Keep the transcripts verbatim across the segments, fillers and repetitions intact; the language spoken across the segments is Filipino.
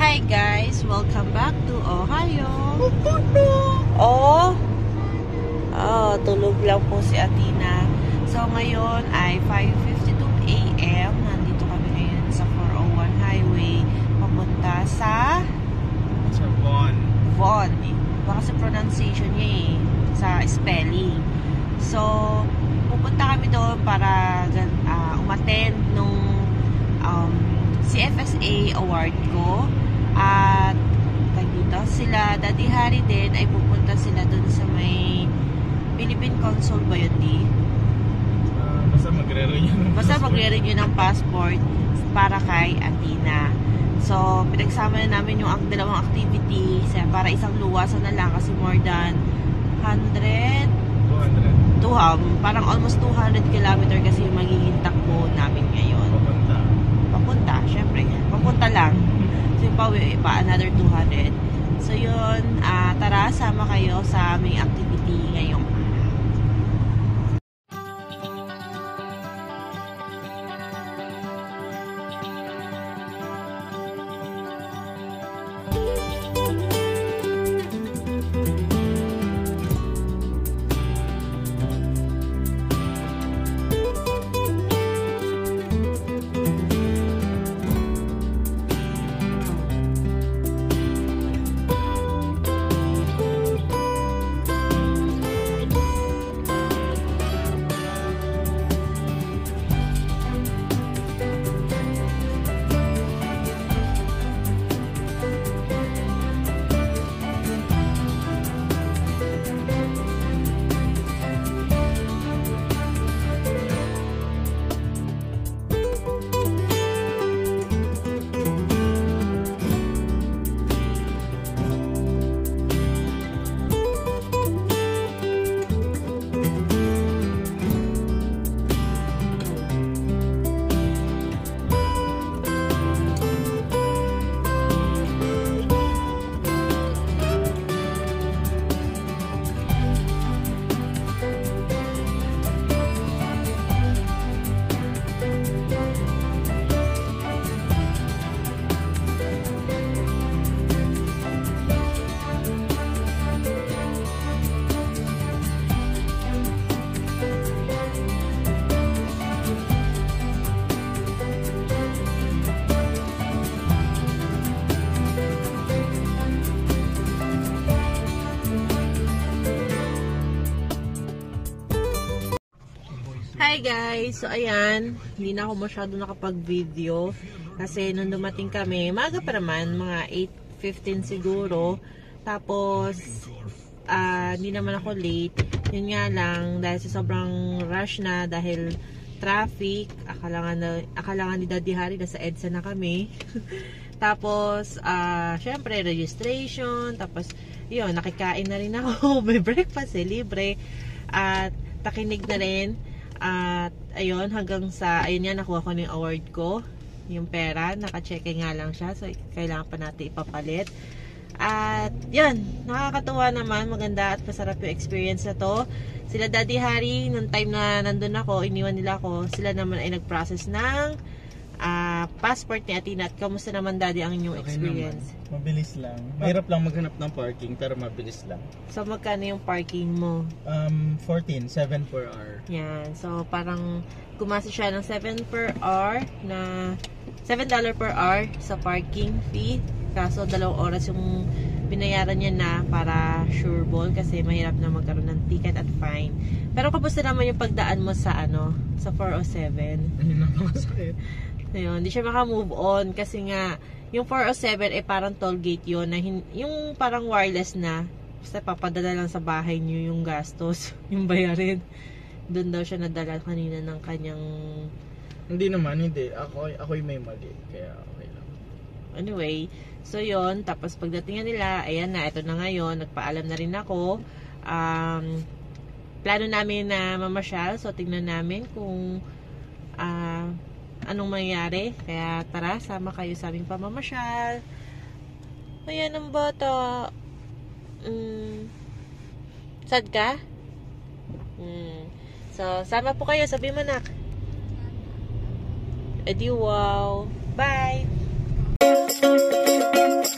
Hi guys! Welcome back to Ohayou! Oh! Oh, tulog lang po si Athena. So ngayon ay five fifty-two A M Nandito kami ngayon sa four oh one highway papunta sa sa Von. Von. Baka sa pronunciation niya eh. Sa spelling. So, pupunta kami doon para uh, umattend nung um, C F S A award ko. At dito, sila, Daddy Harry din ay pupunta sila doon sa may Philippine Consul ba yun di? Uh, basta magre-renew ng Basta magre-renew ng passport para kay Athena. So, pinagsama na namin yung dalawang activity para isang luwasan na lang kasi more than one hundred two hundred to um, parang almost two hundred kilometer kasi yung magiging takbo namin ngayon. Papunta. Papunta, syempre. Papunta lang. So, yung pauwi pa, another two hundred. So, yun. Uh, tara, sama kayo sa aming activity ngayong Hi guys! So ayan, hindi na ako masyado nakapag-video kasi nung dumating kami, maaga pa naman, mga eight fifteen siguro. Tapos, uh, hindi naman ako late. Yun nga lang, dahil sa sobrang rush na, dahil traffic, akala nga, akala nga ni Daddy Harry, nasa EDSA na kami. Tapos, uh, syempre, registration. Tapos, yun, nakikain na rin ako. May breakfast eh, libre. At takinig na rin. At ayun, hanggang sa ayun yan, nakuha ko ng award ko, yung pera, naka-cheque nga lang siya, so kailangan pa natin ipapalit. At yun, nakakatuwa naman, maganda at masarap yung experience na to. Sila Daddy Harry, nung time na nandun ako, iniwan nila ako, sila naman ay nag-process ng uh, passport ni Athena. At kamusta naman Daddy ang inyong okay experience? Naman. Mabilis lang. Mahirap lang maghanap ng parking pero mabilis lang. So magkano yung parking mo? Um, fourteen, seven per hour. Yan. So parang kumasa siya ng seven per hour na seven dollars per hour sa parking fee. Kaso dalawang oras yung binayaran niya na para sure ball kasi mahirap na magkaroon ng ticket at fine. Pero kamusta naman yung pagdaan mo sa ano, sa four oh seven? Ayun na masakit. Ayun, hindi siya maka-move on kasi nga yung four oh seven ay eh, parang toll gate yun na yung parang wireless na basta papadala lang sa bahay niyo yung gastos, yung bayarin. Doon daw siya nadala kanina ng kanyang hindi naman, hindi. Ako, ako'y may mali kaya okay lang. Anyway, so yon, tapos pagdating nila, ayan na, ito na ngayon, nagpaalam na rin ako. Um, plano namin na mamasyal, so tingnan namin kung ah uh, anong mangyayari. Kaya tara, sama kayo sa aming pamamasyal. Ayan ang bata. Mm. Sad ka? Mm. So, sama po kayo. Sabi mo nak. Edi wow. Bye!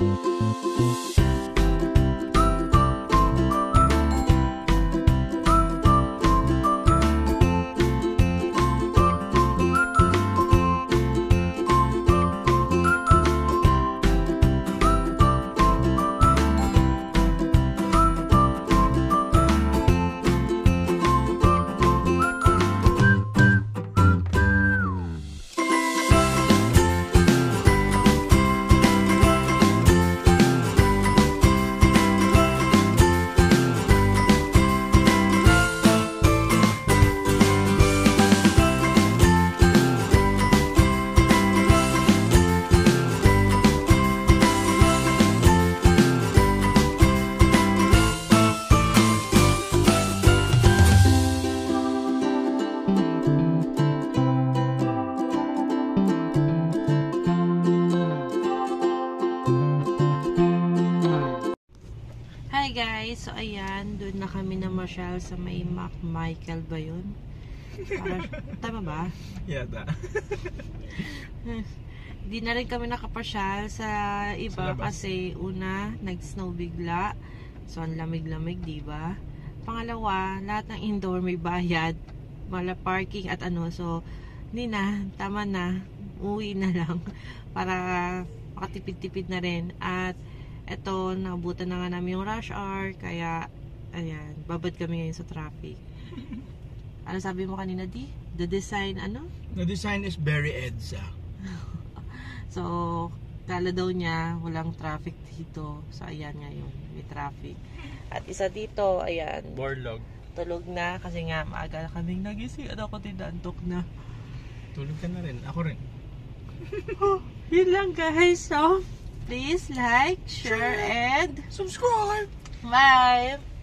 Hi guys, so ayan, doon na kami na Marshall sa may McMichael ba yun? Para, tama ba? Yata. Di na rin kami nakapasyal sa iba Sa kasi una, nag-snow bigla. So, ang lamig-lamig, di ba? Pangalawa, lahat ng indoor may bayad. Mala parking at ano. So, hindi na, tama na. Uwi na lang para makatipid-tipid na rin. At eto, naabutan na nga namin yung rush hour. Kaya, ayan, babad kami ngayon sa traffic. Ano sabi mo kanina, Di? The design, ano? The design is very EDSA. So, kala daw niya, walang traffic dito. So, ayan ngayon, may traffic. At isa dito, ayan, Borlog. tulog na kasi nga maaga na kaming nagising. At ako tinantok na. Tulog ka na rin. Ako rin. Oh, yun lang guys. So, please like, share, and subscribe! bye!